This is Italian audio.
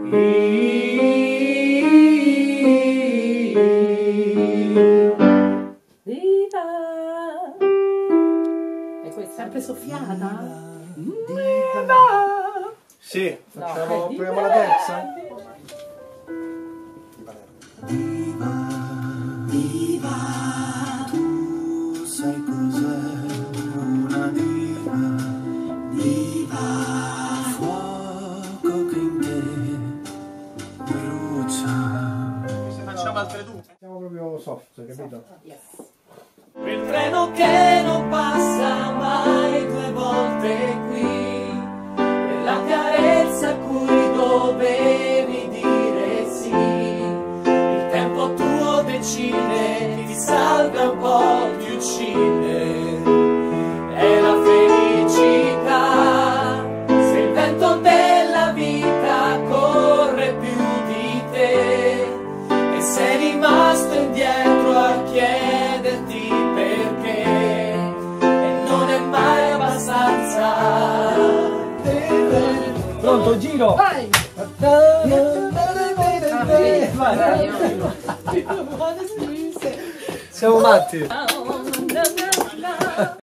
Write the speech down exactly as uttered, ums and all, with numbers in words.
Viva. E questa sempre soffiata? Viva. Sì, facciamo, no, proviamo la terza. Diva, diva, tu sai cos'è una diva, diva, fuoco che in te brucia. Facciamo altre due. Siamo proprio soft, capito? Yes. Il treno che non passa mai due volte qui, quella carezza a cui dovevi dire sì, il tempo tuo decide, ti salva un po', ti uccide, è la felicità, se il vento della vita corre più di te, e sei rimasto indietro a chiederti perché, e non è mai abbastanza. Pronto, giro! Vai! Siamo matti! Vai!